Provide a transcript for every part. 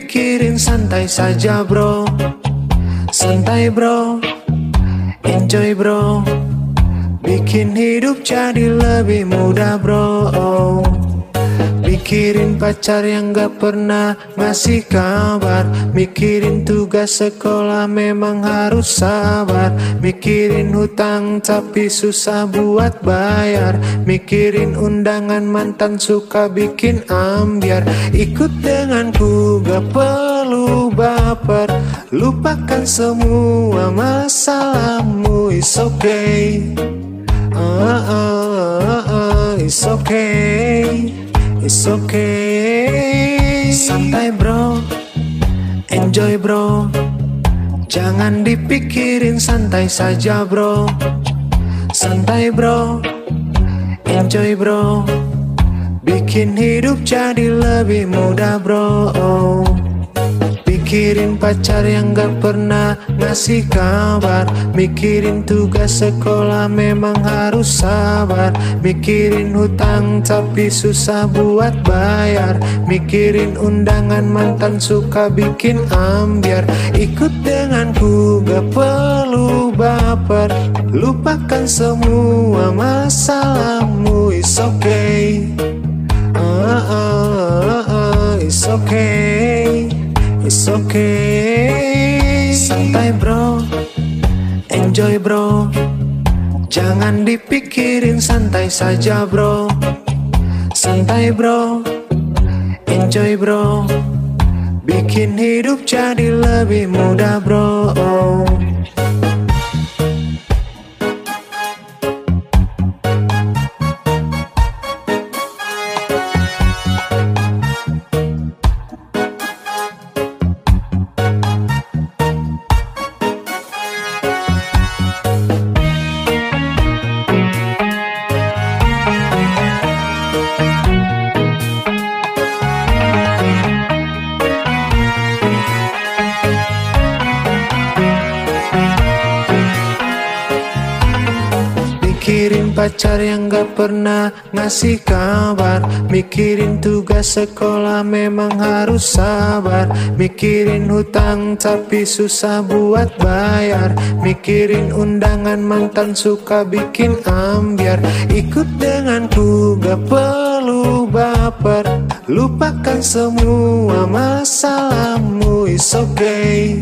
dipikirin, santai saja bro. Santai bro, enjoy bro. Bikin hidup jadi lebih mudah bro. Mikirin pacar yang gak pernah ngasih kabar. Mikirin tugas sekolah memang harus sabar. Mikirin hutang tapi susah buat bayar. Mikirin undangan mantan suka bikin ambiar. Ikut denganku gak perlu baper. Lupakan semua masalahmu, it's okay. It's okay. It's okay. Santai bro, enjoy bro. Jangan dipikirin, santai saja bro. Santai bro, enjoy bro. Bikin hidup jadi lebih mudah bro. Mikirin pacar yang gak pernah ngasih kabar. Mikirin tugas sekolah memang harus sabar. Mikirin hutang tapi susah buat bayar. Mikirin undangan mantan suka bikin ambiar. Ikut denganku gak perlu baper. Lupakan semua masalahmu, it's okay. It's okay. It's okay. Santai bro, enjoy bro. Jangan dipikirin, santai saja bro. Santai bro, enjoy bro. Bikin hidup jadi lebih mudah bro. Mikirin pacar yang gak pernah ngasih kabar. Mikirin tugas sekolah memang harus sabar. Mikirin hutang tapi susah buat bayar. Mikirin undangan mantan suka bikin ambiar. Ikut denganku gak perlu baper. Lupakan semua masalahmu, it's okay.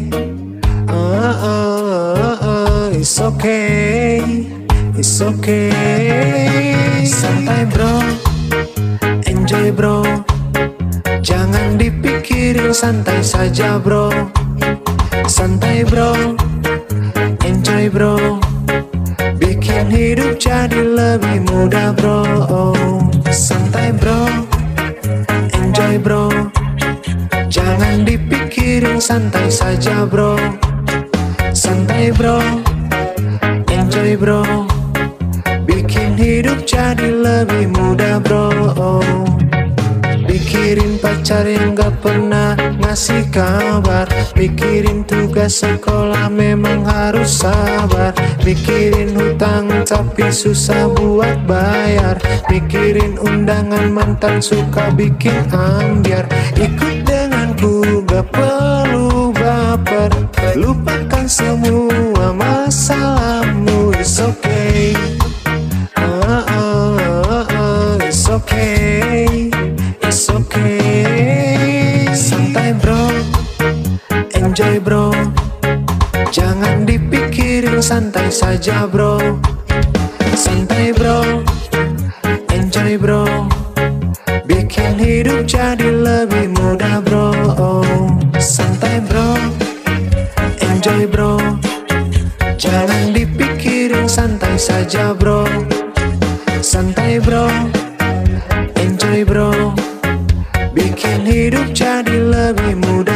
It's okay. It's okay. Santai bro, enjoy bro. Jangan dipikirin, santai saja bro. Santai bro, enjoy bro. Bikin hidup jadi lebih mudah bro. Santai bro, enjoy bro. Jangan dipikirin, santai saja bro. Santai bro, enjoy bro. Bikin hidup jadi lebih mudah bro. Mikirin pacar yang gak pernah ngasih kabar. Mikirin tugas sekolah memang harus sabar. Mikirin hutang tapi susah buat bayar. Mikirin undangan mantan suka bikin ambiar. Ikut denganku gak perlu baper. Lupakan semua masalahmu, it's okay. It's okay. It's okay. Santai bro, enjoy bro. Jangan dipikirin, santai saja bro. Santai bro, enjoy bro. Bikin hidup jadi lebih mudah bro. Santai bro, enjoy bro. Jangan dipikirin, santai saja bro. Santai bro, enjoy bro. Bikin hidup jadi lebih mudah.